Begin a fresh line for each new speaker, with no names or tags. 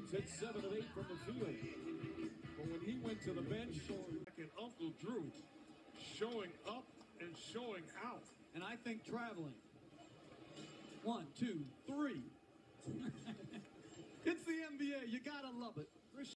Eeng's hit 7 of 8 from the field. But when he went to the bench,
and Uncle Drew showing up and showing out.
And I think traveling. 1, 2, 3. It's the NBA. You gotta love it.